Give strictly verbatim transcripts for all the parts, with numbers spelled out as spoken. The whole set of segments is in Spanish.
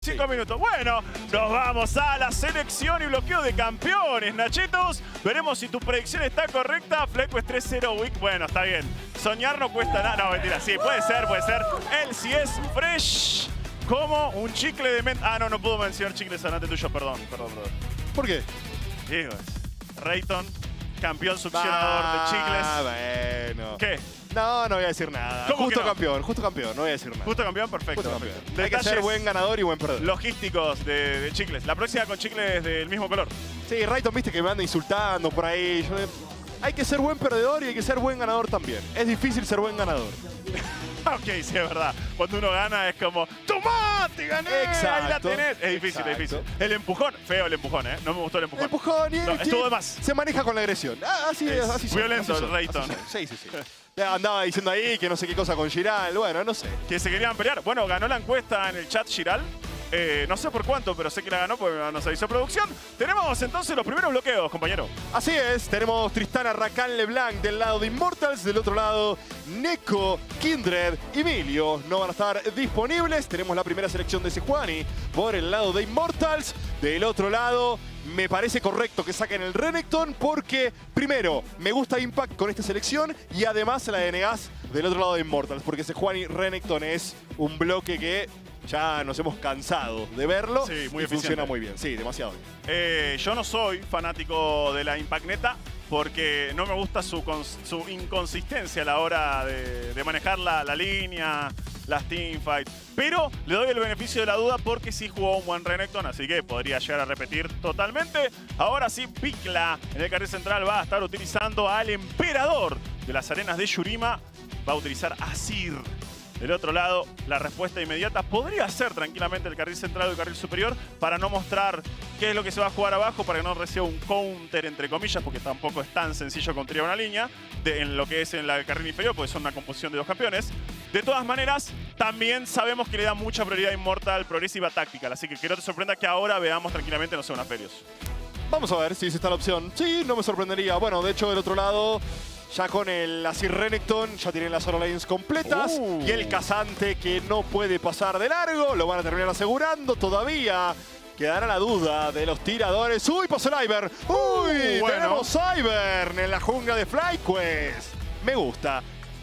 Cinco sí. minutos. Bueno, nos vamos a la selección y bloqueo de campeones, Nachitos. Veremos si tu predicción está correcta. FlyQuest tres cero Week. Bueno, está bien. Soñar no cuesta nada. No, mentira. Sí, puede ser, puede ser. Él sí es fresh como un chicle de menta. Ah, no, no puedo mencionar chicles delante tuyo. Perdón, perdón, perdón. ¿Por qué? Digo, Rayton, campeón succionador ah, de chicles. Bueno. ¿Qué? No, no voy a decir nada. Justo no? campeón, justo campeón, no voy a decir nada. Justo campeón, perfecto. Justo campeón. perfecto. Hay que ser buen ganador y buen perdedor. Logísticos de, de chicles. La próxima con chicles del mismo color. Sí, Rayton, viste que me anda insultando por ahí. Yo, hay que ser buen perdedor y hay que ser buen ganador también. Es difícil ser buen ganador. Ok, sí, es verdad. Cuando uno gana es como ¡tomá! ¡Te gané! Exacto, ¡Ahí la tenés! Es difícil, exacto. es difícil. El empujón, feo el empujón, ¿eh? No me gustó el empujón. El empujón y no, estuvo de más. Se maneja con la agresión. Ah, así es. Así violento son, el Rayton. Sí, sí, sí. Andaba diciendo ahí que no sé qué cosa con Giral. Bueno, no sé. Que se querían pelear. Bueno, ganó la encuesta en el chat Giral. Eh, no sé por cuánto, pero sé que la ganó porque nos avisó producción. Tenemos entonces los primeros bloqueos, compañero. Así es, tenemos Tristana Rakan LeBlanc del lado de Immortals, del otro lado Neko, Kindred y Milio no van a estar disponibles. Tenemos la primera selección de Sejuani por el lado de Immortals. Del otro lado, me parece correcto que saquen el Renekton porque, primero, me gusta Impact con esta selección y además la de Negas del otro lado de Immortals, porque Sejuani Renekton es un bloque que ya nos hemos cansado de verlo. Sí, muy y funciona muy bien. Sí, demasiado bien. Eh, yo no soy fanático de la Impactneta porque no me gusta su, su inconsistencia a la hora de, de manejar la, la línea, las teamfights. Pero le doy el beneficio de la duda porque sí jugó un buen Renekton, así que podría llegar a repetir totalmente. Ahora sí, Picla en el carril central va a estar utilizando al emperador de las arenas de Yurima. Va a utilizar a Sir. Del otro lado, la respuesta inmediata podría ser tranquilamente el carril central o el carril superior para no mostrar qué es lo que se va a jugar abajo, para que no reciba un counter, entre comillas, porque tampoco es tan sencillo construir una línea de, en lo que es en la, el carril inferior, porque son una composición de dos campeones. De todas maneras, también sabemos que le da mucha prioridad a Immortal, Progresiva Tactical, así que que no te sorprenda que ahora veamos tranquilamente, no sé, una Ferios. Vamos a ver si está la opción. Sí, no me sorprendería. Bueno, de hecho, del otro lado, ya con el Asir Renekton, ya tienen las solo lanes completas. Uh. Y el Cazante que no puede pasar de largo, lo van a terminar asegurando todavía. Quedará la duda de los tiradores. ¡Uy, pasó el Ivern! ¡Uy! Uh, bueno. Tenemos Ivern en la jungla de FlyQuest. Me gusta.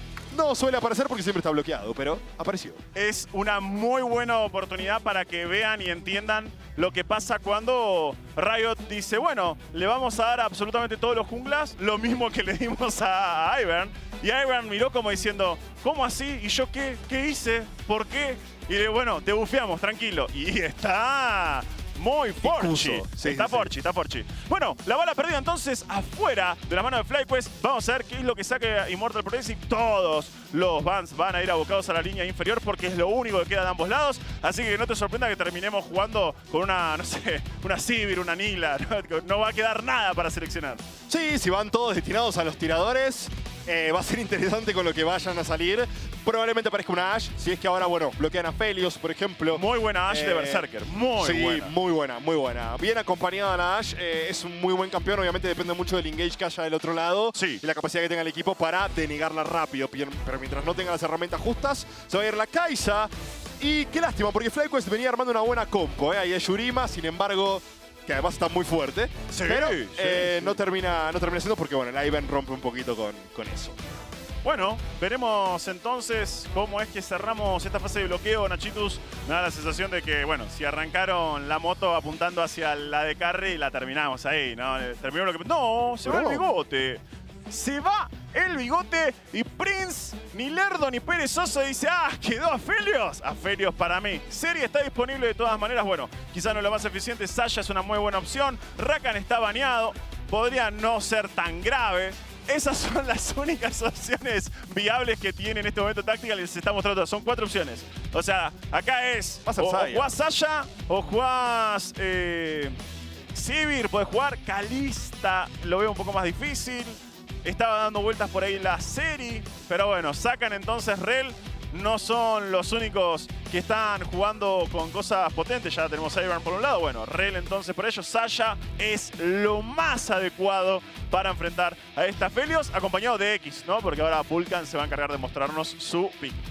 No suele aparecer porque siempre está bloqueado, pero apareció. Es una muy buena oportunidad para que vean y entiendan lo que pasa cuando Riot dice, bueno, le vamos a dar a absolutamente todos los junglas lo mismo que le dimos a Ivern. Y Ivern miró como diciendo, ¿cómo así? ¿Y yo qué? ¿Qué hice? ¿Por qué? Y le bueno, te bufeamos, tranquilo. Y está muy forchi. Sí, está sí, forchi, sí. está forchi. Bueno, la bala perdida entonces afuera de la mano de FlyQuest. Vamos a ver qué es lo que saca Immortal Progressive. Todos los bans van a ir abocados a la línea inferior porque es lo único que queda de ambos lados. Así que no te sorprenda que terminemos jugando con una, no sé, una Sivir, una Nilah. No, no va a quedar nada para seleccionar. Sí, si van todos destinados a los tiradores, eh, va a ser interesante con lo que vayan a salir. Probablemente aparezca una Ashe, si es que ahora, bueno, bloquean a Felios, por ejemplo. Muy buena Ashe eh, de Berserker, muy sí, buena. Sí, muy buena, muy buena. Bien acompañada la Ashe, eh, es un muy buen campeón, obviamente depende mucho del engage que haya del otro lado. Sí. Y la capacidad que tenga el equipo para denegarla rápido. Pero mientras no tenga las herramientas justas, se va a ir la Kai'Sa. Y qué lástima, porque FlyQuest venía armando una buena compo, ¿eh? Ahí es Yurima, sin embargo, que además está muy fuerte. Sí, pero sí, eh, sí. No, termina, no termina siendo porque, bueno, el Ivern rompe un poquito con, con eso. Bueno, veremos entonces cómo es que cerramos esta fase de bloqueo, Nachitus. Me da la sensación de que, bueno, si arrancaron la moto apuntando hacia la de carry, la terminamos ahí, ¿no? Terminó lo que... No, se va el bigote. Se va el bigote y Prince, ni lerdo ni perezoso, dice, ah, quedó a Felios. A Felios para mí. Serie está disponible de todas maneras. Bueno, quizá no es lo más eficiente. Xayah es una muy buena opción. Rakan está baneado. Podría no ser tan grave. Esas son las únicas opciones viables que tiene en este momento Tactical y les está mostrando. Son cuatro opciones. O sea, acá es o, o jugás Xayah o jugás eh, Sivir, podés jugar Kalista, lo veo un poco más difícil. Estaba dando vueltas por ahí la serie, pero bueno, sacan entonces Rell. No son los únicos que están jugando con cosas potentes. Ya tenemos a Ivern por un lado. Bueno, Rell entonces por ellos. Xayah es lo más adecuado para enfrentar a esta Felios, acompañado de X, ¿no? Porque ahora Vulcan se va a encargar de mostrarnos su pick.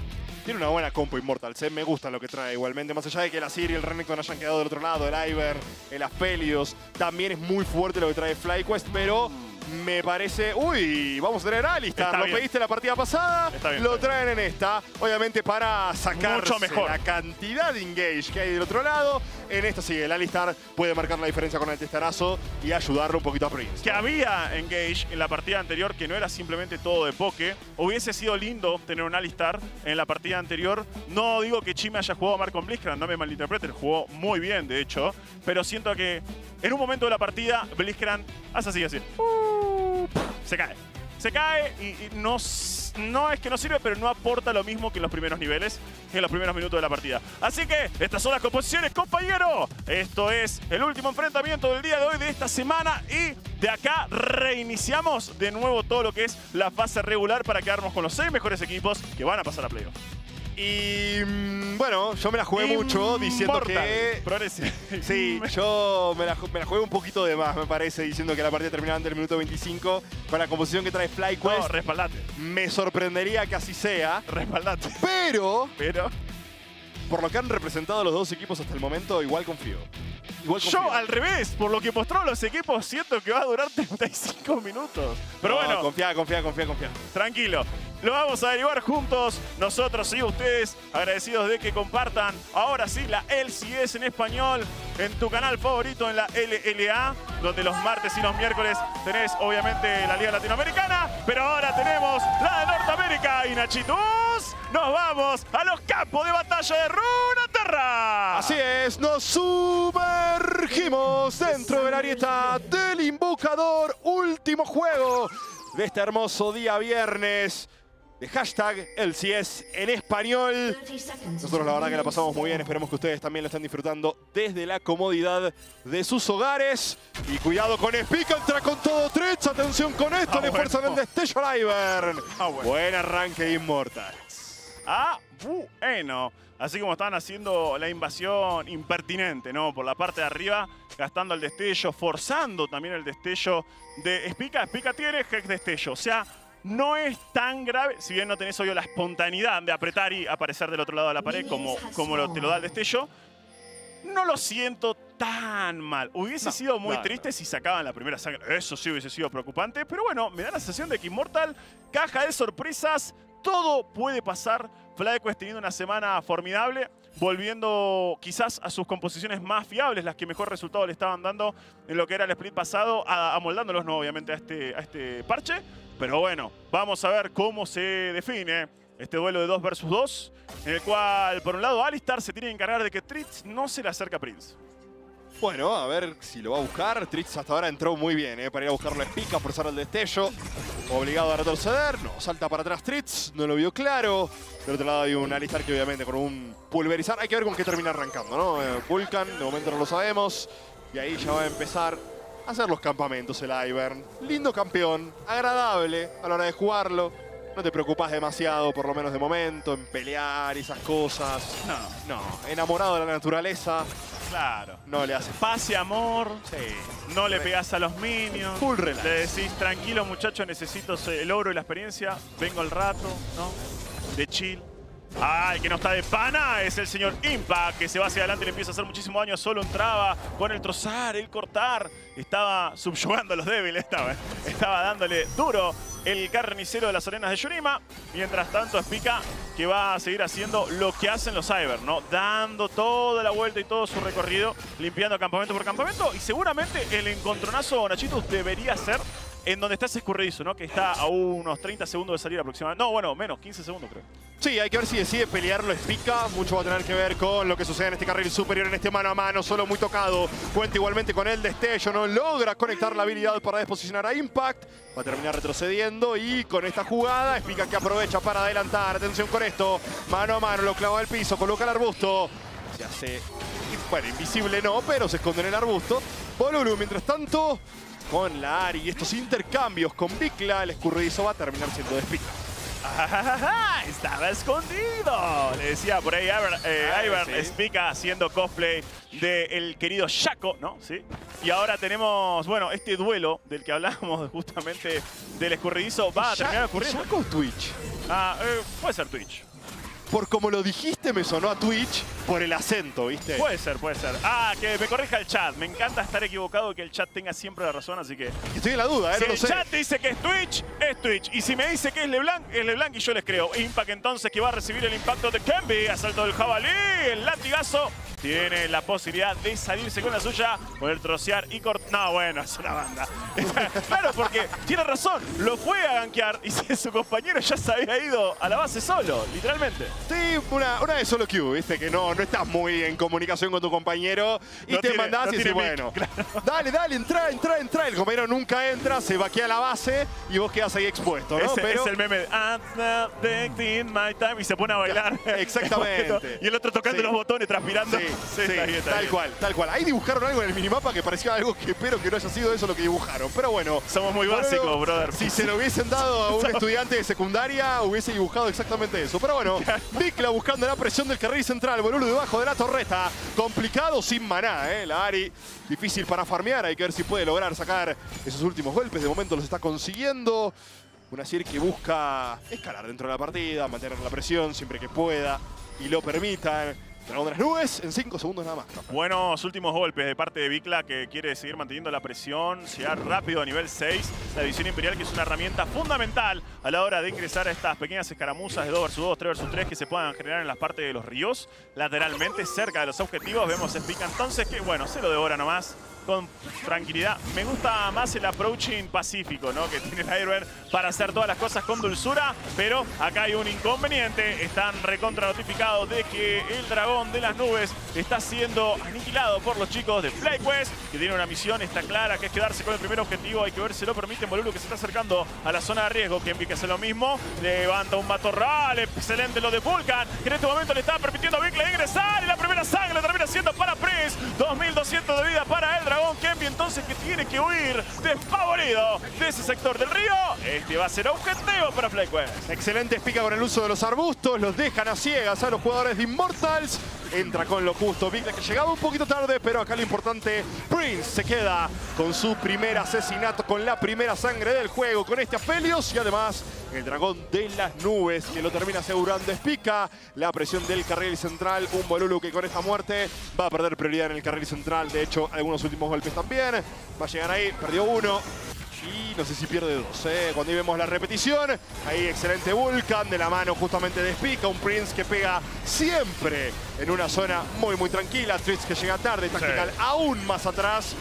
Tiene una buena compo Immortals, ¿eh? Me gusta lo que trae igualmente. Más allá de que el Azir y el Renekton hayan quedado del otro lado, el Iver, el Aphelios, también es muy fuerte lo que trae FlyQuest, pero me parece... Uy, vamos a tener a Alistar. Está lo bien. pediste la partida pasada, bien, lo traen en esta. Obviamente para sacar Mucho mejor. la cantidad de engage que hay del otro lado. En esta sí, el Alistar puede marcar la diferencia con el testarazo y ayudarle un poquito a Prince. Que había engage en la partida anterior, que no era simplemente todo de poke. Hubiese sido lindo tener un Alistar en la partida anterior. No digo que Chime haya jugado mal con Blitzcrank, no me malinterpreten, jugó muy bien, de hecho. Pero siento que en un momento de la partida, Blitzcrank hace así, así. Uh, se cae. Se cae y, y no, no es que no sirve, pero no aporta lo mismo que en los primeros niveles, que en los primeros minutos de la partida. Así que estas son las composiciones, compañero. Esto es el último enfrentamiento del día de hoy, de esta semana. Y de acá reiniciamos de nuevo todo lo que es la fase regular para quedarnos con los seis mejores equipos que van a pasar a playoff. Y bueno, yo me la jugué mucho diciendo que... Progrese. Sí, yo me la, me la jugué un poquito de más, me parece, diciendo que la partida terminaba antes del minuto veinticinco con la composición que trae FlyQuest. No, respaldate. Me sorprendería que así sea. Respaldate. Pero, Pero... por lo que han representado los dos equipos hasta el momento, igual confío. Igual confío. Yo, al revés, por lo que mostró los equipos, siento que va a durar treinta y cinco minutos. Pero No, bueno, confía, confía, confía, confía. tranquilo. Lo vamos a averiguar juntos, nosotros y ustedes, agradecidos de que compartan ahora sí la L C S en español en tu canal favorito, en la L L A, donde los martes y los miércoles tenés obviamente la Liga Latinoamericana, pero ahora tenemos la de Norteamérica. Y Nachitos, nos vamos a los campos de batalla de Runeterra. Así es, nos sumergimos dentro de la arieta del Invocador. Último juego de este hermoso día viernes de hashtag L C S en español. Nosotros la verdad que la pasamos muy bien, esperemos que ustedes también lo estén disfrutando desde la comodidad de sus hogares. Y cuidado con Spica, entra con todo Tritz, atención con esto, Ah, le bueno. fuerzan el destello al Ivern. Ah, bueno. Buen arranque de Immortals. Ah, bueno. Así como estaban haciendo la invasión impertinente, ¿no? Por la parte de arriba, gastando el destello, forzando también el destello de Spica. Spica tiene Hex destello, o sea, no es tan grave, si bien no tenés obvio la espontaneidad de apretar y aparecer del otro lado de la pared como, como lo, te lo da el destello. No lo siento tan mal. Hubiese No, sido muy no, triste no. si sacaban la primera sangre. Eso sí hubiese sido preocupante. Pero bueno, me da la sensación de que Immortal, caja de sorpresas, todo puede pasar. FlyQuest teniendo una semana formidable, volviendo quizás a sus composiciones más fiables, las que mejor resultado le estaban dando en lo que era el split pasado, a, amoldándolos no obviamente a este, a este parche. Pero bueno, vamos a ver cómo se define este duelo de dos versus dos, en el cual, por un lado, Alistar se tiene que encargar de que Tritz no se le acerque a Prince. Bueno, a ver si lo va a buscar. Tritz hasta ahora entró muy bien, ¿eh? Para ir a buscarlo a Spica, forzar el destello. Obligado a retroceder. No, salta para atrás Tritz. No lo vio claro. Del otro lado hay un Alistar que obviamente con un pulverizar. Hay que ver con qué termina arrancando, ¿no? Eh, Vulcan, de momento no lo sabemos. Y ahí ya va a empezar a hacer los campamentos el Ivern. Lindo campeón, agradable a la hora de jugarlo. No te preocupas demasiado, por lo menos de momento, en pelear y esas cosas. No, No, enamorado de la naturaleza. claro. No le hace Paz y amor, Sí. no le pegás a los minions. Full relax. Le decís, tranquilo muchacho, necesito el oro y la experiencia. Vengo al rato, ¿no? De chill. Ah, el que no está de pana es el señor Impact, que se va hacia adelante y le empieza a hacer muchísimo daño. Solo entraba con el trozar, el cortar. Estaba subyugando a los débiles, estaba, estaba dándole duro el carnicero de las arenas de Yurima. Mientras tanto, Spica, que va a seguir haciendo lo que hacen los Ivern, ¿no? Dando toda la vuelta y todo su recorrido, limpiando campamento por campamento. Y seguramente el encontronazo, Nachitos, debería ser en donde está ese escurridizo, ¿no? Que está a unos treinta segundos de salir aproximadamente. No, bueno, menos, quince segundos creo. Sí, hay que ver si decide pelearlo Spica. Mucho va a tener que ver con lo que sucede en este carril superior, en este mano a mano. Solo muy tocado. Cuenta igualmente con el destello. No logra conectar la habilidad para desposicionar a Impact. Va a terminar retrocediendo y con esta jugada, Spica que aprovecha para adelantar. Atención con esto. Mano a mano, lo clava al piso, coloca el arbusto. Se hace, bueno, invisible no, pero se esconde en el arbusto. Bolulu, mientras tanto, con la Ari y estos intercambios con Vikla, el escurridizo va a terminar siendo de Spica. ¡Ah, estaba escondido! Le decía por ahí Iver, eh, Ah, Ivern sí. Spica haciendo cosplay del querido Shaco, ¿no? ¿Sí? Y ahora tenemos, bueno, este duelo del que hablábamos justamente del escurridizo va a terminar ocurriendo. ¿Shaco o Twitch? Ah, eh, puede ser Twitch. por como lo dijiste, me sonó a Twitch por el acento, ¿viste? Puede ser, puede ser. Ah, que me corrija el chat. Me encanta estar equivocado y que el chat tenga siempre la razón, así que... Estoy en la duda, ¿eh? Si no lo el sé. chat dice que es Twitch, es Twitch. Y si me dice que es LeBlanc, es LeBlanc y yo les creo. Impact entonces que va a recibir el impacto de Kemby. Asalto del jabalí, el latigazo. Tiene la posibilidad de salirse con la suya, poder trocear y cortar. No, bueno, es una banda. Claro, porque tiene razón. Lo fue a gankear y su compañero ya se había ido a la base solo, literalmente. Sí, una, una de solo queue, ¿viste? Que no, no estás muy en comunicación con tu compañero y No te tiene- mandás no y tiene decís, mic, bueno, claro. dale, dale, entra, entra, entra. El compañero nunca entra, se vaquea la base y vos quedás ahí expuesto, ¿no? Ese Pero es el meme de I'm not taking my time y se pone a bailar. Exactamente. Y el otro tocando Sí. los botones, transpirando. Sí, Sí, sí, está bien, está tal bien. cual, tal cual. Ahí dibujaron algo en el minimapa que parecía algo que espero que no haya sido eso lo que dibujaron. Pero bueno. Somos muy Bueno, básicos, brother. Si se lo hubiesen dado a un estudiante de secundaria, hubiese dibujado exactamente eso. Pero bueno, Vikla buscando la presión del carril central. Bolulo debajo de la torreta. Complicado sin maná, ¿eh? La Ari difícil para farmear. Hay que ver si puede lograr sacar esos últimos golpes. De momento los está consiguiendo. Una Sir que busca escalar dentro de la partida, mantener la presión siempre que pueda y lo permitan. Dragón de las nubes en cinco segundos nada más. Buenos últimos golpes de parte de Vikla, que quiere seguir manteniendo la presión, llegar rápido a nivel seis. La división imperial, que es una herramienta fundamental a la hora de ingresar a estas pequeñas escaramuzas de dos versus dos, tres versus tres que se puedan generar en las partes de los ríos. Lateralmente, cerca de los objetivos, vemos a Spica entonces que, bueno, se lo devora nomás con tranquilidad. Me gusta más el approaching pacífico, ¿no?, que tiene el Iron para hacer todas las cosas con dulzura, pero acá hay un inconveniente. Están recontra notificados de que el dragón de las nubes está siendo aniquilado por los chicos de FlyQuest, que tiene una misión, está clara, que es quedarse con el primer objetivo. Hay que ver si lo permiten. Bolulo que se está acercando a la zona de riesgo. Kemby que hace lo mismo. Levanta un matorral. Excelente lo de Vulcan, que en este momento le está permitiendo a Vikla ingresar. Y la primera sangre termina siendo para Prince. dos mil doscientos de vida para el dragón. Kemby entonces que tiene que huir despavorido de ese sector del río. Este va a ser objetivo para FlyQuest. Excelente Spica con el uso de los arbustos. Los dejan a ciegas a los jugadores de Immortals. Entra con lo justo Vikla, que llegaba un poquito tarde, pero acá lo importante, Prince se queda con su primer asesinato, con la primera sangre del juego, con este Aphelios y además el dragón de las nubes que lo termina asegurando Spica. La presión del carril central, un Bolulu que con esta muerte va a perder prioridad en el carril central. De hecho, algunos últimos golpes también. Va a llegar ahí, perdió uno. Y no sé si pierde dos, ¿eh? Cuando ahí vemos la repetición, ahí excelente Vulcan de la mano justamente de Spica, un Prince que pega siempre en una zona muy muy tranquila. Twitch que llega tarde, Tactical sí. aún más atrás.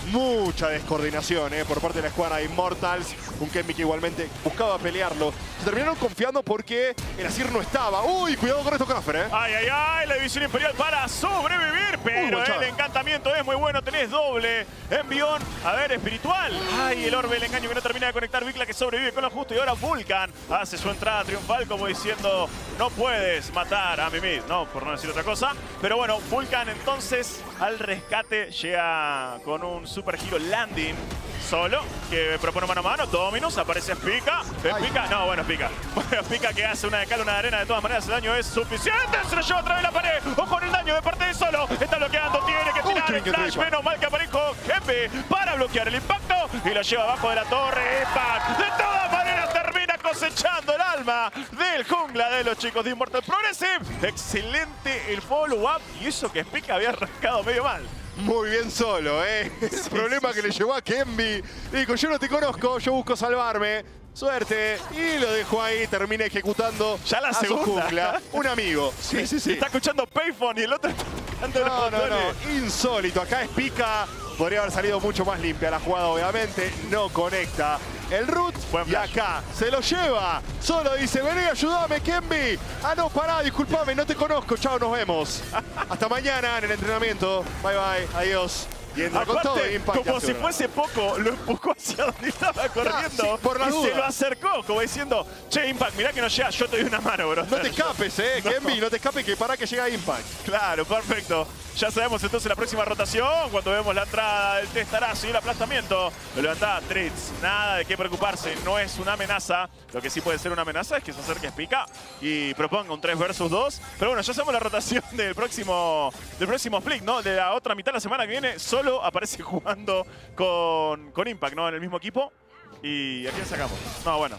Mucha descoordinación ¿eh? por parte de la escuadra de Immortals. Un Kemby que igualmente buscaba pelearlo. Se terminaron confiando porque el Asir no estaba. Uy, cuidado con esto, Crafter, ¿eh? Ay, ay, ay, la división imperial para sobrevivir. Pero el encantamiento es muy bueno. Tenés doble envión. A ver, espiritual. Ay, el orbe, el engaño que no termina de conectar. Vikla que sobrevive con lo justo. Y ahora Vulcan hace su entrada triunfal como diciendo, no puedes matar a Mimir. No, por no decir otra cosa. Pero bueno, Vulcan entonces al rescate llega con un Super Hero Landing solo, que propone mano a mano. Dominus, aparece Spica. Spica, no, bueno, Spica. Spica que hace una de cal, una de arena. De todas maneras, el daño es suficiente. Se lo lleva otra vez la pared. Ojo con el daño de parte de solo. Está bloqueando, tiene que tirar el flash. Menos mal que aparezco Kemby para bloquear el impacto. Y lo lleva abajo de la torre. Impact. De todas maneras, termina cosechando el alma del jungla de los chicos de Immortal Progressive. Excelente el follow-up. Y eso que Spica había arrancado medio mal. Muy bien solo, ¿eh? El sí, problema sí, que sí. le llevó a Kemby. Dijo, yo no te conozco, yo busco salvarme. Suerte. Y lo dejó ahí, termina ejecutando ya la a segunda. su jungla. Un amigo. Sí, sí, sí. Está escuchando Payphone y el otro está tocando No, no, no. Insólito. Acá es Spica. Podría haber salido mucho más limpia la jugada, obviamente. No conecta el root. Y acá se lo lleva. Solo dice, vení, ayúdame, Kemby. Ah, no, pará, disculpame, no te conozco. Chao, nos vemos. Hasta mañana en el entrenamiento. Bye, bye. Adiós. Y entra aparte, con todo Impact. Como si fuese poco, lo empujó hacia donde estaba corriendo. Ah, sí, por la y duda. se lo acercó, como diciendo, che, Impact, mirá que no llega, yo te doy una mano, bro. No te escapes, eh, no. Kemby, no te escapes que para que llega Impact. Claro, perfecto. Ya sabemos entonces la próxima rotación, cuando vemos la entrada del testarazo y el aplastamiento. Lo levantaba Tritz. Nada de qué preocuparse, no es una amenaza. Lo que sí puede ser una amenaza es que se acerque Spica y proponga un tres versus dos. Pero bueno, ya sabemos la rotación del próximo, del próximo split, ¿no? De la otra mitad de la semana que viene, solo aparece jugando con, con Impact, ¿no? En el mismo equipo. ¿Y a quién sacamos? No, bueno.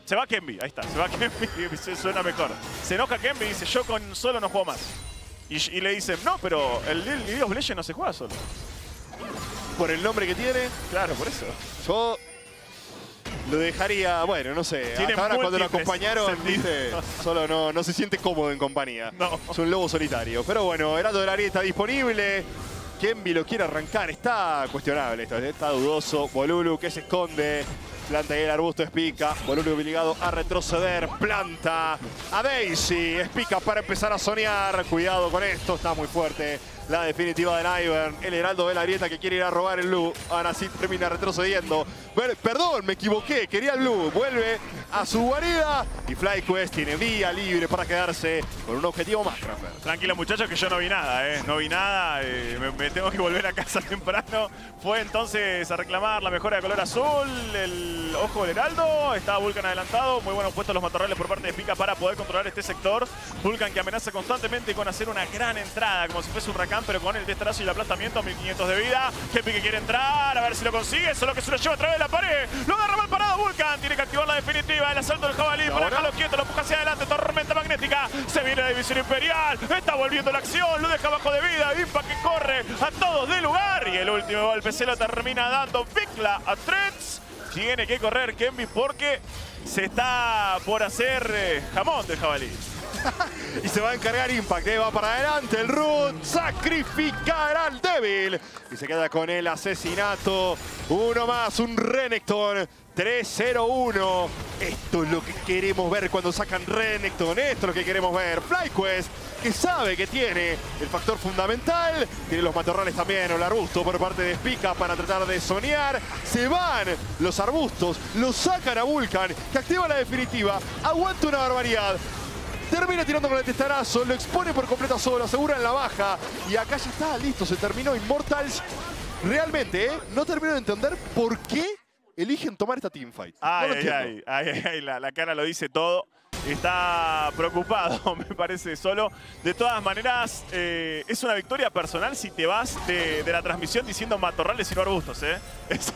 Se va Kenby, ahí está, se va Kenby, se suena mejor. Se enoja Kenby y dice, yo con solo no juego más. Y, y le dicen, no, pero el League of Legends no se juega solo. Por el nombre que tiene. Claro, por eso. Yo lo dejaría, bueno, no sé. Hasta ahora cuando lo acompañaron, ¿viste? Solo no, no se siente cómodo en compañía. No. Es un lobo solitario. Pero bueno, Heraldo de la Arieta disponible. Kenby lo quiere arrancar. Está cuestionable esto, está dudoso. Bolulu que se esconde. Planta y el arbusto Spica. Bolulu obligado a retroceder. Planta a Daisy. Spica para empezar a soñar. Cuidado con esto, está muy fuerte. La definitiva de Naivern. El Heraldo de la Arieta que quiere ir a robar el Blue. Ahora sí termina retrocediendo. Bueno, perdón, me equivoqué. Quería el Blue. Vuelve a su guarida. Y FlyQuest tiene vía libre para quedarse con un objetivo más. Tranquilo, muchachos, que yo no vi nada, ¿eh? No vi nada. Eh, me, me tengo que volver a casa temprano. Fue entonces a reclamar la mejora de color azul. El ojo del Heraldo. Estaba Vulcan adelantado. Muy buenos puestos los matorrales por parte de Spica para poder controlar este sector. Vulcan que amenaza constantemente con hacer una gran entrada, como si fuese un huracán, pero con el testarazo y el aplastamiento, mil quinientos de vida. Kenby que quiere entrar, a ver si lo consigue, solo que se lo lleva a través de la pared. Lo agarra mal parado Vulcan, tiene que activar la definitiva, el asalto del jabalí, para dejarlo quieto, lo empuja hacia adelante, tormenta magnética, se viene la división imperial, está volviendo la acción, lo deja bajo de vida, Impact que corre a todos de lugar, y el último golpe se lo termina dando Vikla a Threads. Tiene que correr Kenby porque se está por hacer eh, jamón del jabalí. Y se va a encargar Impact, eh, va para adelante el Root, sacrificar al débil. Y se queda con el asesinato. Uno más, un Renekton. tres cero uno. Esto es lo que queremos ver cuando sacan Renekton. Esto es lo que queremos ver. FlyQuest, que sabe que tiene el factor fundamental. Tiene los matorrales también, o el arbusto por parte de Spica para tratar de soñar. Se van los arbustos, los sacan a Vulcan, que activa la definitiva. Aguanta una barbaridad. Termina tirando con el testarazo, lo expone por completo solo, asegura en la baja. Y acá ya está, listo, se terminó. Immortals realmente, ¿eh? No termino de entender por qué eligen tomar esta teamfight. Ay, no ay, ay, ay, ay, la, la cara lo dice todo. Está preocupado, me parece, solo. De todas maneras, eh, es una victoria personal si te vas de, de la transmisión diciendo matorrales y no arbustos, ¿eh?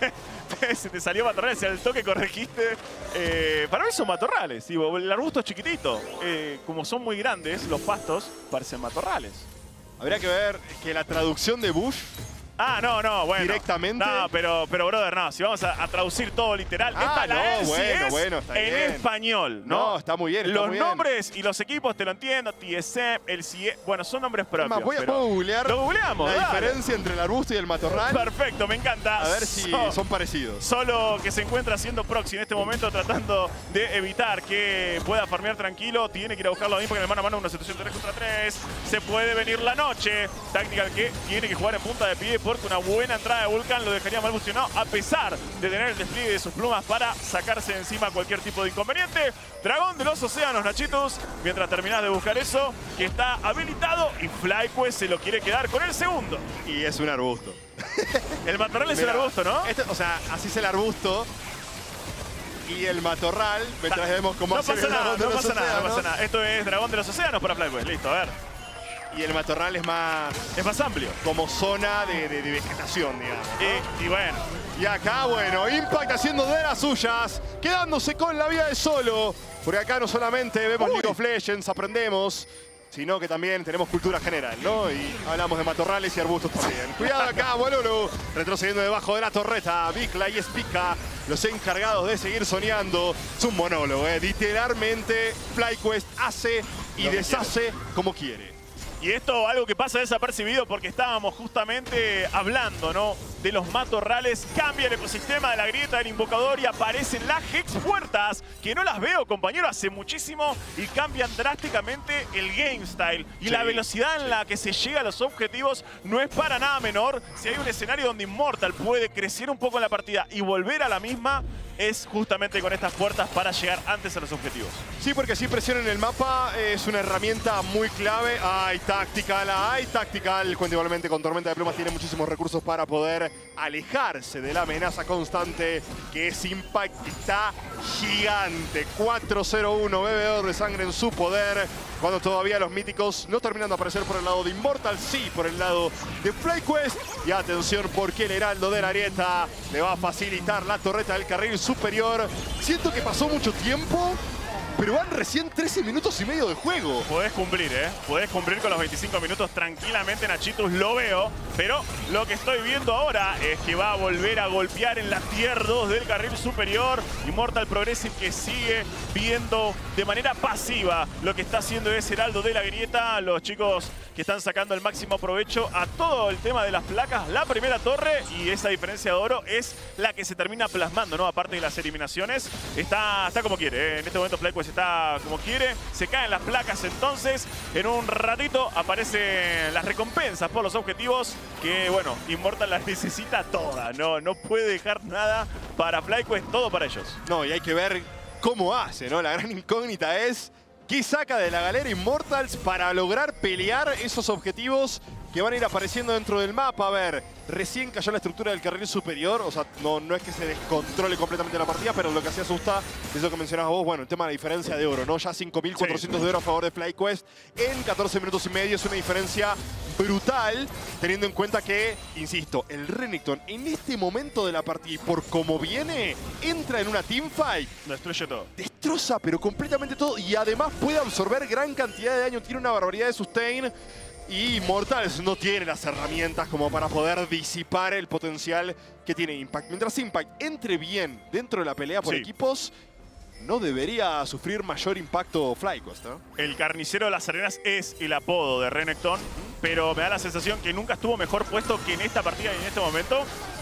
Se te salió matorrales y al toque corregiste. Eh, para mí son matorrales. Digo, el arbusto es chiquitito. Eh, como son muy grandes, los pastos parecen matorrales. Habría que ver que la traducción de Bush... Ah, no, no, bueno. Directamente. No, pero, pero brother, no. Si vamos a, a traducir todo literal. Ah, esta no, la es, bueno, es bueno, está en bien. español, ¿no? No, está muy bien, está Los muy bien. nombres y los equipos te lo entiendo. T S M, el C I E. Bueno, son nombres propios. Más, voy a pero puedo googlear lo googleamos, la dale. diferencia entre el arbusto y el matorral. Perfecto, me encanta. A ver si So- son parecidos. Solo que se encuentra haciendo proxy en este momento, tratando de evitar que pueda farmear tranquilo. Tiene que ir a buscarlo a mí porque en el mano a mano una situación tres contra tres. Se puede venir la noche. Táctica que tiene que jugar en punta de pie porque una buena entrada de Vulcan lo dejaría mal funcionado a pesar de tener el despliegue de sus plumas para sacarse de encima cualquier tipo de inconveniente. Dragón de los océanos, Nachitos. Mientras terminás de buscar eso, que está habilitado y FlyQuest se lo quiere quedar con el segundo. Y es un arbusto. El matorral es el Mirá, arbusto, ¿no? este- o sea, así es el arbusto. Y el matorral, mientras vemos cómo No hace pasa el nada, dragón de no los pasa nada, no océanos. pasa nada. Esto es Dragón de los Océanos para FlyQuest. Listo, a ver. Y el matorral es más Es más amplio. como zona de, de- de vegetación, digamos. ¿no? Y, y bueno, Y acá, bueno, Impact haciendo de las suyas, quedándose con la vida de solo. Porque acá no solamente vemos Uy. League of Legends, aprendemos, sino que también tenemos cultura general, ¿no? Y hablamos de matorrales y arbustos también. Cuidado acá, Bolulu, retrocediendo debajo de la torreta. Vikla y Spica, los encargados de seguir soñando. Es un monólogo, ¿eh? Literalmente, FlyQuest hace y Lo que deshace como quiere. y esto algo que pasa desapercibido porque estábamos justamente hablando, ¿no? De los matorrales, cambia el ecosistema de la grieta del invocador y aparecen las Hex puertas, que no las veo, compañero, hace muchísimo, y cambian drásticamente el game style. Y Sí, la velocidad en sí. la que se llega a los objetivos no es para nada menor. Si hay un escenario donde Immortal puede crecer un poco en la partida y volver a la misma, es justamente con estas puertas para llegar antes a los objetivos. Sí, porque si presión en el mapa es una herramienta muy clave. Ay, Tactical, hay Tactical. Cuenta igualmente con Tormenta de Plumas, tiene muchísimos recursos para poder alejarse de la amenaza constante que es Impact. Está gigante. cuatro cero uno, bebedor de sangre en su poder. Cuando todavía los míticos no terminan de aparecer por el lado de Immortal, sí por el lado de FlyQuest. Y atención porque el Heraldo de la Arieta le va a facilitar la torreta del carril superior. Siento que pasó mucho tiempo, pero van recién trece minutos y medio de juego. Podés cumplir, ¿eh? Podés cumplir con los veinticinco minutos tranquilamente, Nachitus, lo veo. Pero lo que estoy viendo ahora es que va a volver a golpear en la tier dos del carril superior. Immortal Progressive que sigue viendo de manera pasiva lo que está haciendo ese Heraldo de la Grieta. Los chicos que están sacando el máximo provecho a todo el tema de las placas. La primera torre y esa diferencia de oro es la que se termina plasmando, ¿no? Aparte de las eliminaciones, está, está como quiere, ¿eh? En este momento FlyQuest está como quiere, se caen las placas entonces, en un ratito aparecen las recompensas por los objetivos que, bueno, Immortal las necesita todas, no, no puede dejar nada para FlyQuest, todo para ellos. No, y hay que ver cómo hace, ¿no? La gran incógnita es qué saca de la galera Immortals para lograr pelear esos objetivos que van a ir apareciendo dentro del mapa. A ver, recién cayó la estructura del carril superior, o sea, no, no es que se descontrole completamente la partida, pero lo que sí asusta es lo que mencionabas vos, bueno, el tema de la diferencia de oro, ¿no? Ya cinco mil cuatrocientos sí. de oro a favor de FlyQuest en catorce minutos y medio, es una diferencia brutal, teniendo en cuenta que, insisto, el Renekton en este momento de la partida y por cómo viene, entra en una teamfight. Destruye todo. Destroza, pero completamente todo, y además puede absorber gran cantidad de daño, tiene una barbaridad de sustain. Y Immortals no tiene las herramientas como para poder disipar el potencial que tiene Impact. Mientras Impact entre bien dentro de la pelea por sí. equipos, no debería sufrir mayor impacto FlyQuest, ¿no? El carnicero de las arenas es el apodo de Renekton, pero me da la sensación que nunca estuvo mejor puesto que en esta partida y en este momento.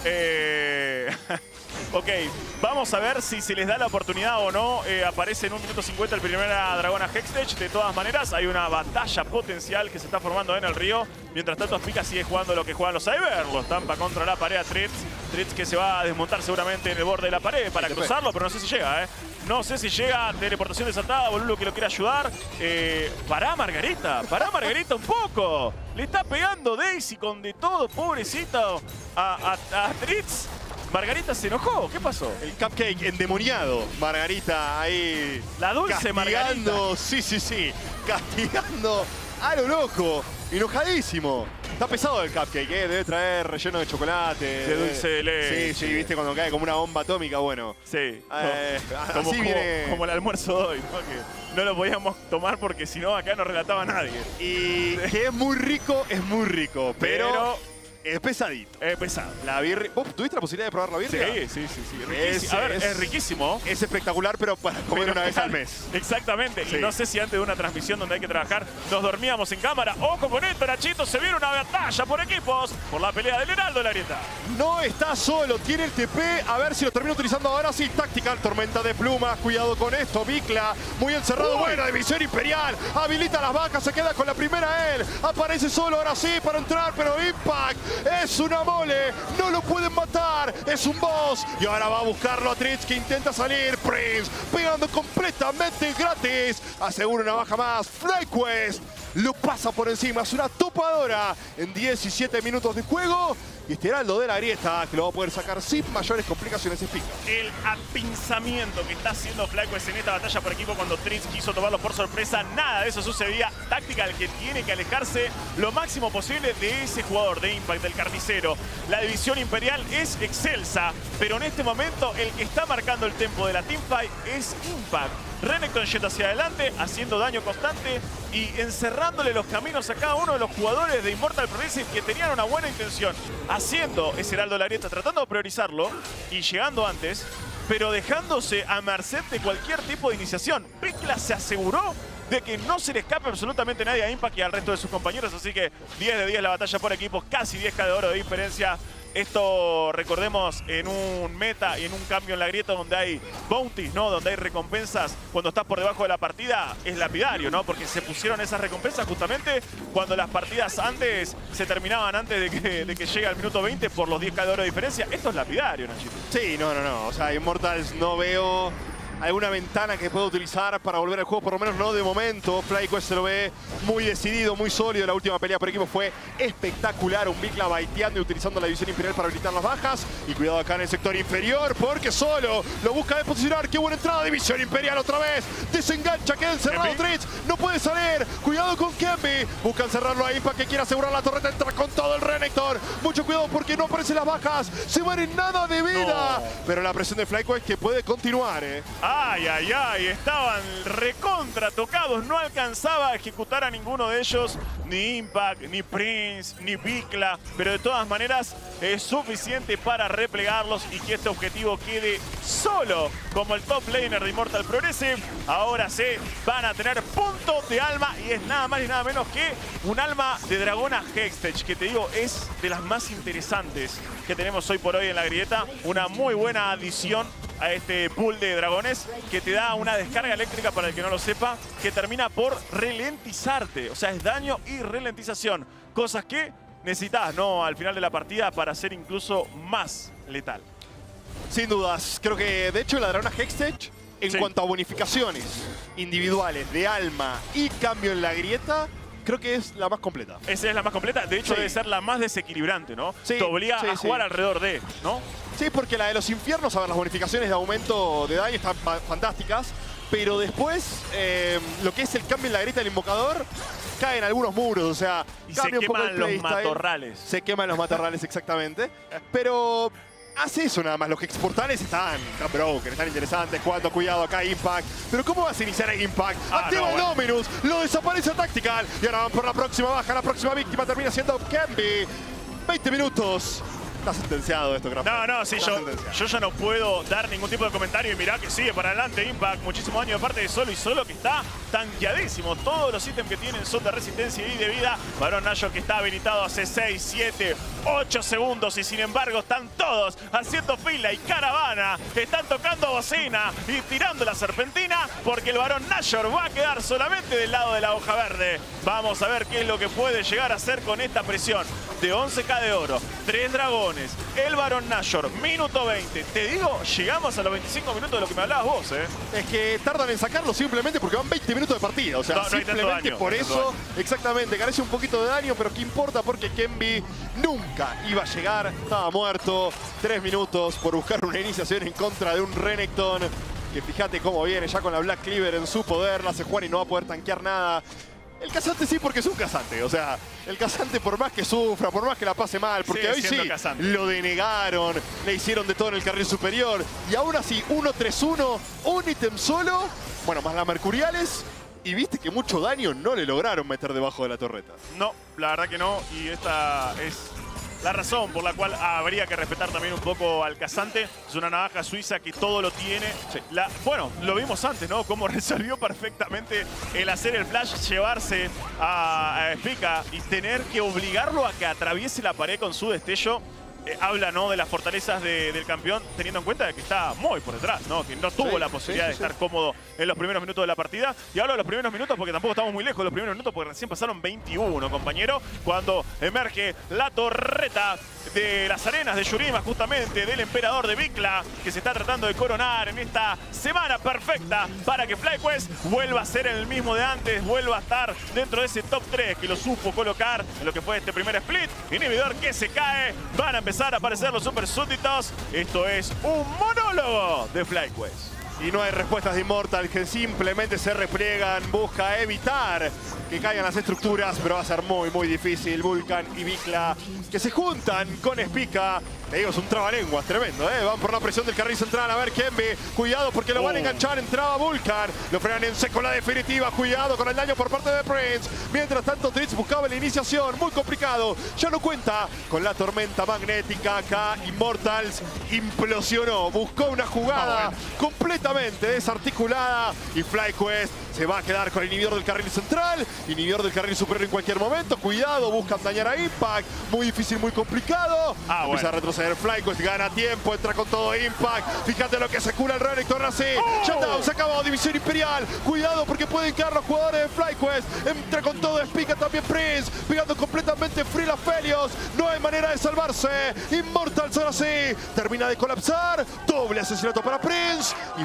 Eh... ok, vamos a ver si se les da la oportunidad o no. Eh, aparece en un minuto cincuenta el primera Dragona Hextech. De todas maneras, hay una batalla potencial que se está formando en el río. Mientras tanto, Spica sigue jugando lo que juegan los Cyber. Lo estampa contra la pared a Tritz. Tritz que se va a desmontar seguramente en el borde de la pared para cruzarlo, pero no sé si llega, ¿eh? No sé si llega. Teleportación desatada. Boludo que lo quiere ayudar. Eh, pará, Margarita. Pará, Margarita, un poco. Le está pegando Daisy con de todo, pobrecito, a, a, a Tritz. Margarita se enojó. ¿Qué pasó? El cupcake endemoniado. Margarita ahí. La dulce Margarita. Sí, sí, sí. Castigando a lo loco. Enojadísimo. Está pesado el cupcake, ¿eh? Debe traer relleno de chocolate. De dulce de leche. Sí, sí, viste cuando cae como una bomba atómica, bueno. Sí. Eh, como, así como, viene. Como el almuerzo de hoy, ¿no? Que no lo podíamos tomar porque si no acá no relataba nadie. Y que es muy rico, es muy rico. Pero... pero es pesadito. Es pesado. La birria. ¿Vos tuviste la posibilidad de probar la birria? Sí, sí, sí. sí. Es, a ver, es, es riquísimo. Es espectacular, pero para comer pero, una vez al mes. Exactamente. Sí. Y no sé si antes de una transmisión donde hay que trabajar nos dormíamos en cámara. Ojo con esto, Nachito. Se viene una batalla por equipos por la pelea del Heraldo de la Grieta. No está solo. Tiene el T P. A ver si lo termina utilizando ahora sí. Tactical, tormenta de plumas. Cuidado con esto. Vikla. Muy encerrado. Uy. Buena división imperial. Habilita las vacas. Se queda con la primera él. Aparece solo ahora sí para entrar. Pero Impact es una no lo pueden matar, es un boss. Y ahora va a buscarlo a Tritz que intenta salir. Prince pegando completamente gratis. Asegura una baja más. FlyQuest lo pasa por encima. Es una topadora en diecisiete minutos de juego. Y este Heraldo de la Grieta que lo va a poder sacar sin mayores complicaciones. Spica. El apinzamiento que está haciendo FlyQuest en esta batalla por equipo cuando Tritz quiso tomarlo por sorpresa. Nada de eso sucedía. Tactical que tiene que alejarse lo máximo posible de ese jugador de Impact, del carnicero. La división imperial es excelsa, pero en este momento el que está marcando el tempo de la teamfight es Impact. Renekton yendo hacia adelante, haciendo daño constante y encerrándole los caminos a cada uno de los jugadores de Immortal Progressive que tenían una buena intención. Haciendo ese Heraldo de la Grieta, tratando de priorizarlo y llegando antes, pero dejándose a merced de cualquier tipo de iniciación. Vikla se aseguró de que no se le escape absolutamente nadie a Impact y al resto de sus compañeros, así que diez de diez la batalla por equipos, casi diez K de oro de diferencia. Esto, recordemos, en un meta y en un cambio en la grieta donde hay bounties, ¿no? Donde hay recompensas cuando estás por debajo de la partida, es lapidario, ¿no? Porque se pusieron esas recompensas justamente cuando las partidas antes se terminaban antes de que, de que llegue al minuto veinte por los diez K de oro de diferencia. Esto es lapidario, Nachito. Sí, no, no, no. O sea, Immortals no veo alguna ventana que pueda utilizar para volver al juego, por lo menos no de momento. FlyQuest se lo ve muy decidido, muy sólido. La última pelea por equipo fue espectacular. Un Bigla baiteando y utilizando la división imperial para habilitar las bajas. Y cuidado acá en el sector inferior, porque solo lo busca de posicionar. ¡Qué buena entrada! División imperial otra vez. Desengancha, queda encerrado Tritz. No puede salir. Cuidado con Kemby. Buscan cerrarlo a Impact, que quiere asegurar la torreta. Entra con todo el Renekton. Mucho cuidado porque no aparecen las bajas. Se van en nada de vida. No. Pero la presión de FlyQuest que puede continuar, ¿eh? Ay, ay, ay. Estaban recontra tocados. No alcanzaba a ejecutar a ninguno de ellos. Ni Impact, ni Prince, ni Bigla. Pero de todas maneras es suficiente para replegarlos y que este objetivo quede solo como el top laner de Immortal Progressive. Ahora sí van a tener puntos de alma y es nada más y nada menos que un alma de Dragona Hextech, que te digo es de las más interesantes que tenemos hoy por hoy en la grieta. Una muy buena adición a este pool de dragones que te da una descarga eléctrica, para el que no lo sepa, que termina por ralentizarte. O sea, es daño y ralentización. Cosas que necesitas, ¿no?, al final de la partida para ser incluso más letal. Sin dudas. Creo que, de hecho, la Dragona Hextech, en sí. cuanto a bonificaciones individuales de alma y cambio en la grieta, creo que es la más completa. Esa es la más completa. De hecho, sí. debe ser la más desequilibrante, ¿no? Sí, te obliga sí, a jugar sí. alrededor de, ¿no? Sí, porque la de los infiernos, a ver, las bonificaciones de aumento de daño están fantásticas. Pero después, eh, lo que es el cambio en la grieta del invocador, caen algunos muros, o sea, y cambia se un poco el queman los playstyle. matorrales. Se queman los matorrales, exactamente. Pero hace eso nada más. Los exportales están, están broken, están interesantes. Jugando, cuidado acá, Impact. Pero ¿cómo vas a iniciar a Impact? Ah, Activa no, el bueno. Dominus, lo desaparece a Tactical. Y ahora van por la próxima baja. La próxima víctima termina siendo Kemby. veinte minutos. Está sentenciado esto, Graf. No, no, sí, yo, yo ya no puedo dar ningún tipo de comentario. Y mirá que sigue para adelante Impact. Muchísimo daño de parte de Solo y Solo, que está tanqueadísimo. Todos los ítems que tienen son de resistencia y de vida. Barón Nashor, que está habilitado hace seis, siete, ocho segundos. Y sin embargo están todos haciendo fila y caravana. Están tocando bocina y tirando la serpentina, porque el Barón Nashor va a quedar solamente del lado de la hoja verde. Vamos a ver qué es lo que puede llegar a hacer con esta presión de once K de oro. Tres dragones. El Barón Nashor, minuto veinte. Te digo, llegamos a los veinticinco minutos de lo que me hablabas vos, ¿eh? Es que tardan en sacarlo simplemente porque van veinte minutos de partida. O sea, no, no simplemente daño, por no eso, exactamente, carece un poquito de daño, pero ¿qué importa? Porque Kemby nunca iba a llegar, estaba muerto. Tres minutos por buscar una iniciación en contra de un Renekton, que fíjate cómo viene ya con la Black Cleaver en su poder. La hace jugar y no va a poder tanquear nada. El Kazante sí, porque es un Kazante. O sea, el Kazante, por más que sufra, por más que la pase mal, porque hoy sí Kazante. Lo denegaron, le hicieron de todo en el carril superior. Y aún así, uno tres uno, un ítem solo, bueno, más las Mercuriales. Y viste que mucho daño no le lograron meter debajo de la torreta. No, la verdad que no. Y esta es la razón por la cual habría que respetar también un poco al Kazante. Es una navaja suiza que todo lo tiene. Sí. La, bueno, lo vimos antes, ¿no? Cómo resolvió perfectamente el hacer el flash, llevarse a, a Spica y tener que obligarlo a que atraviese la pared con su destello. Eh, habla, ¿no?, de las fortalezas de, del campeón, teniendo en cuenta de que está muy por detrás, ¿no? Que no tuvo sí, la posibilidad sí, sí, de estar sí. cómodo en los primeros minutos de la partida. Y hablo de los primeros minutos porque tampoco estamos muy lejos de los primeros minutos, porque recién pasaron veintiuno, compañero, cuando emerge la torreta de las arenas de Yurima, justamente del emperador de Bigla, que se está tratando de coronar en esta semana perfecta para que FlyQuest vuelva a ser el mismo de antes, vuelva a estar dentro de ese top tres que lo supo colocar en lo que fue este primer split. Inhibidor que se cae, van a empezar a aparecer los super súbditos. Esto es un monólogo de FlyQuest. Y no hay respuestas de Immortal, que simplemente se repliegan, busca evitar que caigan las estructuras, pero va a ser muy, muy difícil. Vulcan y Bigla, que se juntan con Spica. Te digo, es un trabalenguas tremendo, ¿eh? Van por la presión del carril central. A ver, Kemby, cuidado porque lo van a enganchar. Entraba Vulcan, lo frenan en seco la definitiva. Cuidado con el daño por parte de Prince. Mientras tanto, Tritz buscaba la iniciación, muy complicado. Ya no cuenta con la tormenta magnética. Acá Immortals implosionó, buscó una jugada oh, bueno. completamente desarticulada. Y FlyQuest se va a quedar con el inhibidor del carril central, inhibidor del carril superior en cualquier momento. Cuidado, buscan dañar a Impact. Muy difícil, muy complicado. Ah, Empieza bueno. a retroceder FlyQuest, gana tiempo, entra con todo Impact. Fíjate lo que se cura el Renekton así. Oh. Shutdown, se acabó, División Imperial. Cuidado porque pueden quedar los jugadores de FlyQuest. Entra con todo Spica, también Prince, pegando completamente free a Felios. No hay manera de salvarse. Immortals ahora sí termina de colapsar. Doble asesinato para Prince. Y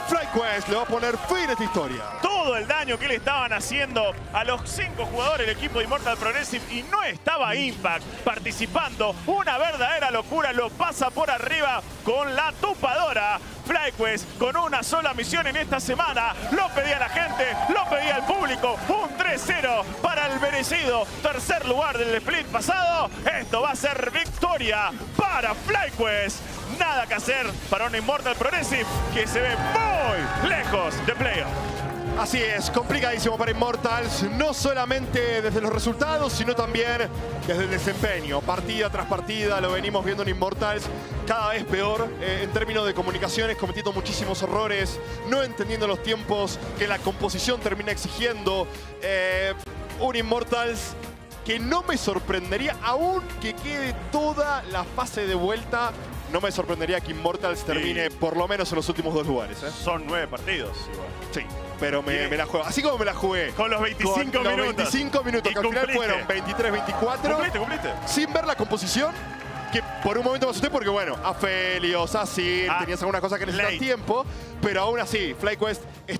FlyQuest le va a poner fin a esta historia. Todo el daño que le estaban haciendo a los cinco jugadores del equipo de Immortal Progressive y no estaba Impact participando. Una verdadera locura, lo pasa por arriba con la tupadora. FlyQuest con una sola misión en esta semana. Lo pedía la gente, lo pedía el público. Un tres cero para el merecido tercer lugar del split pasado. Esto va a ser victoria para FlyQuest. Nada que hacer para un Immortal Progressive que se ve muy lejos de playoff. Así es, complicadísimo para Immortals, no solamente desde los resultados, sino también desde el desempeño. Partida tras partida lo venimos viendo en Immortals cada vez peor eh, en términos de comunicaciones, cometiendo muchísimos errores, no entendiendo los tiempos que la composición termina exigiendo. Eh, un Immortals que no me sorprendería, aún que quede toda la fase de vuelta, no me sorprendería que Immortals termine sí. por lo menos en los últimos dos lugares. ¿eh? Son nueve partidos igual. Sí. Pero me, me la juego. Así como me la jugué. Con los veinticinco con minutos. Los veinticinco minutos, y que al cumpliste. final fueron veintitrés veinticuatro. Cumpliste, cumpliste. Sin ver la composición, que por un momento me asusté porque, bueno, Aphelios, Azir, ah, tenías alguna cosa que necesitas tiempo. Pero aún así, FlyQuest